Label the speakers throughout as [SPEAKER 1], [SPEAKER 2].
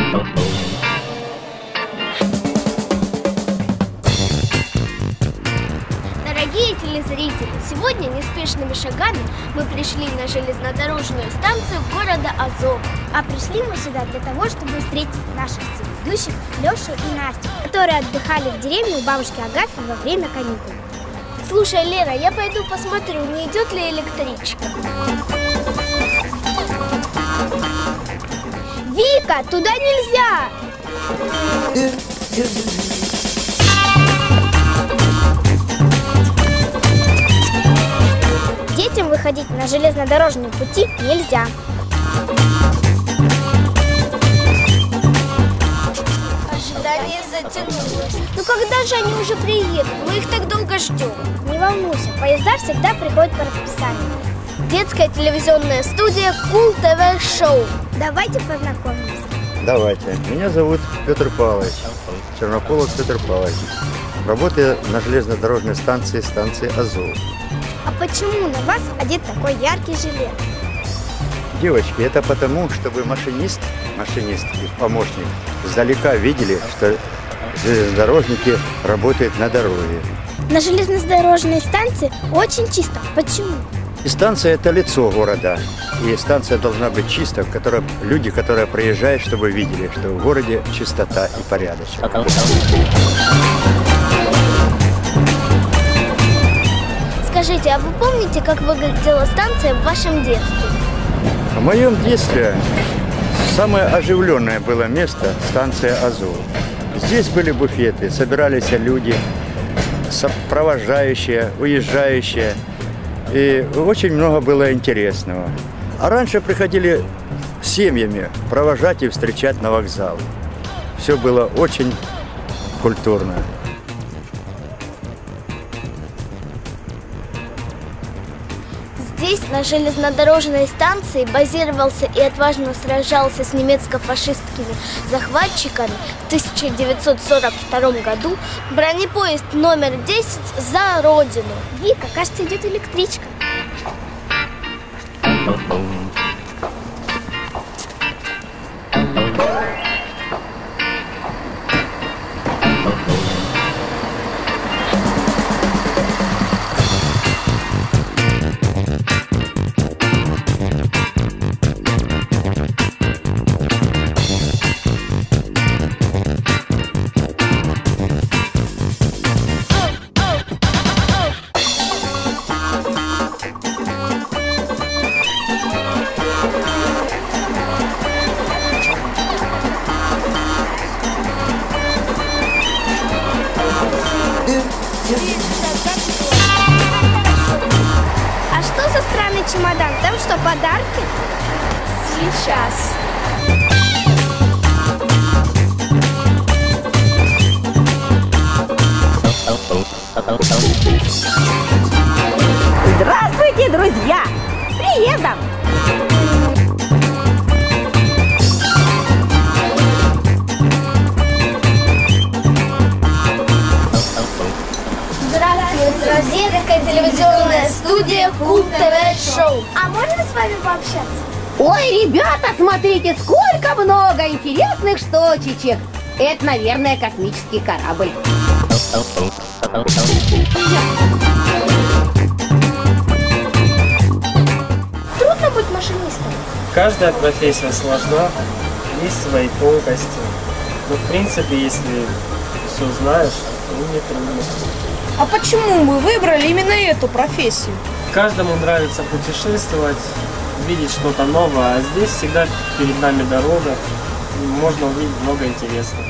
[SPEAKER 1] Дорогие телезрители, сегодня неспешными шагами мы пришли на железнодорожную станцию города Азов.
[SPEAKER 2] А пришли мы сюда для того, чтобы встретить наших телеведущих Лешу и Настю, которые отдыхали в деревне у бабушки Агафьи во время каникул.
[SPEAKER 1] Слушай, Лера, я пойду посмотрю, не идет ли электричка.
[SPEAKER 2] Вика, туда нельзя! Детям выходить на железнодорожные пути нельзя.
[SPEAKER 1] Ожидание затянулось. Ну когда же они уже приедут? Мы их так долго ждем.
[SPEAKER 2] Не волнуйся, поезда всегда приходят по расписанию.
[SPEAKER 1] Детская телевизионная студия Cool TV Show.
[SPEAKER 2] Давайте познакомимся.
[SPEAKER 3] Давайте. Меня зовут Петр Павлович. Чернополов Петр Павлович. Работаю на железнодорожной станции Азов.
[SPEAKER 2] А почему на вас одет такой яркий жилет?
[SPEAKER 3] Девочки, это потому, чтобы машинист и помощник издалека видели, что железнодорожники работают на дороге.
[SPEAKER 2] На железнодорожной станции очень чисто. Почему?
[SPEAKER 3] И станция – это лицо города. И станция должна быть чистой, люди, которые проезжают, чтобы видели, что в городе чистота и порядочек.
[SPEAKER 1] Скажите, а вы помните, как выглядела станция в вашем детстве?
[SPEAKER 3] В моем детстве самое оживленное было место – станция Азов. Здесь были буфеты, собирались люди, провожающие, уезжающие. И очень много было интересного. А раньше приходили семьями провожать и встречать на вокзал. Все было очень культурно.
[SPEAKER 1] Здесь, на железнодорожной станции, базировался и отважно сражался с немецко-фашистскими захватчиками в 1942 году бронепоезд номер 10 «За Родину».
[SPEAKER 2] Вика, кажется, идет электричка. А что за странный чемодан? Там что, подарки?
[SPEAKER 1] Сейчас.
[SPEAKER 4] Здравствуйте, друзья! С приездом!
[SPEAKER 1] Здравствуйте, детская телевизионная студия Cool TV Show.
[SPEAKER 2] А можно с вами пообщаться?
[SPEAKER 4] Ой, ребята, смотрите, сколько много интересных штучек! Это, наверное, космический корабль.
[SPEAKER 2] Трудно быть машинистом?
[SPEAKER 5] Каждая профессия сложна, есть свои тонкости. Но в принципе, если все знаешь, то не трудно.
[SPEAKER 6] А почему мы выбрали именно эту профессию?
[SPEAKER 5] Каждому нравится путешествовать, видеть что-то новое, а здесь всегда перед нами дорога, и можно увидеть много интересного.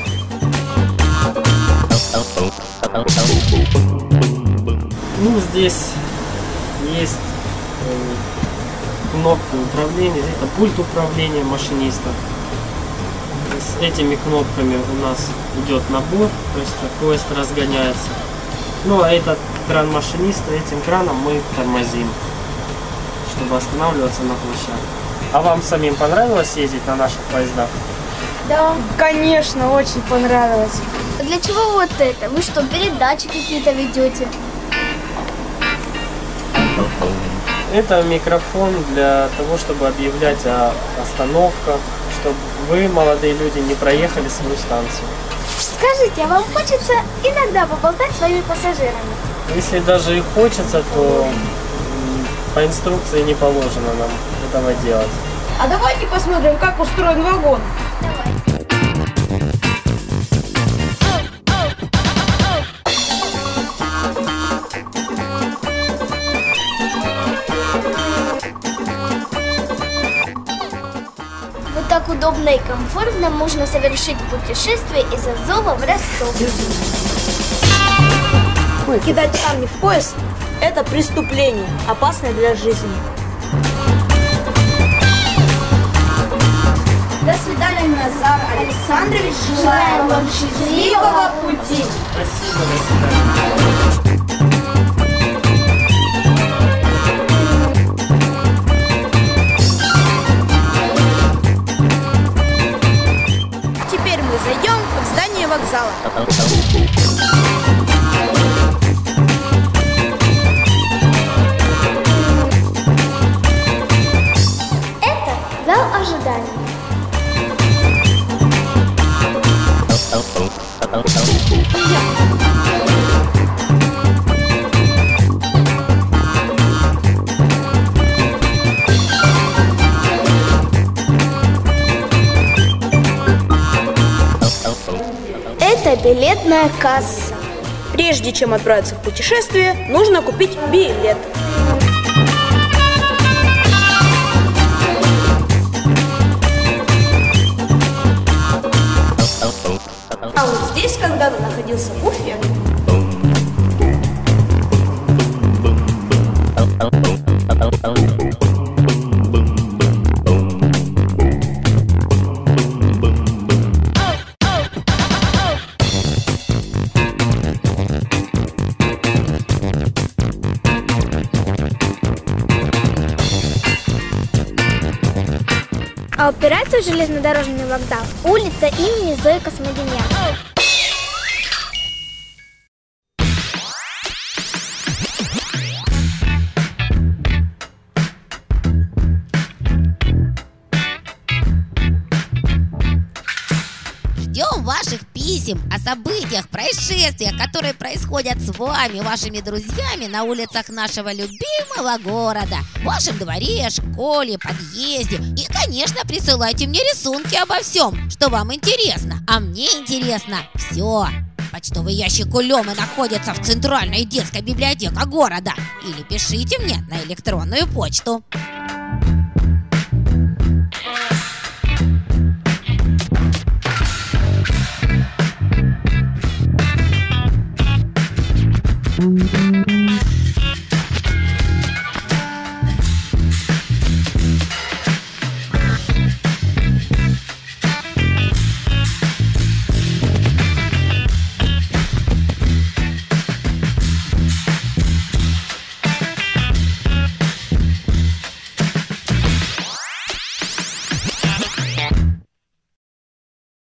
[SPEAKER 5] Ну, здесь есть кнопки управления, это пульт управления машиниста. С этими кнопками у нас идет набор, то есть поезд разгоняется. Ну а этот кран машиниста, этим краном мы тормозим, чтобы останавливаться на площадке. А вам самим понравилось ездить на наших поездах?
[SPEAKER 6] Да, конечно, очень понравилось.
[SPEAKER 1] А для чего вот это? Вы что, передачи какие-то ведете?
[SPEAKER 5] Это микрофон для того, чтобы объявлять о остановках, чтобы вы, молодые люди, не проехали свою станцию.
[SPEAKER 2] Скажите, а вам хочется иногда поболтать с своими пассажирами?
[SPEAKER 5] Если даже и хочется, то по инструкции не положено нам этого делать.
[SPEAKER 6] А давайте посмотрим, как устроен вагон.
[SPEAKER 1] Вот так удобно и комфортно можно совершить путешествие из Азова в Ростов.
[SPEAKER 6] Кидать камни в поезд – это преступление, опасное для жизни.
[SPEAKER 2] До свидания, Назар Александрович. Желаем вам счастливого пути.
[SPEAKER 5] Спасибо, до свидания.
[SPEAKER 6] Теперь мы зайдем в здание вокзала.
[SPEAKER 2] Это зал ожидания.
[SPEAKER 1] Это билетная касса.
[SPEAKER 6] Прежде чем отправиться в путешествие, нужно купить билет. А вот здесь когда-то находился буфет.
[SPEAKER 2] А упирается в железнодорожный вокзал улица имени Зои Космодемьян.
[SPEAKER 7] Ждем ваших писем о событиях, происшествиях, которые происходят с вами, вашими друзьями на улицах нашего любимого города, в вашем дворе, школе, подъезде. И, конечно, присылайте мне рисунки обо всем, что вам интересно. А мне интересно все. Почтовый ящик у Лёмы находится в центральной детской библиотеке города. Или пишите мне на электронную почту.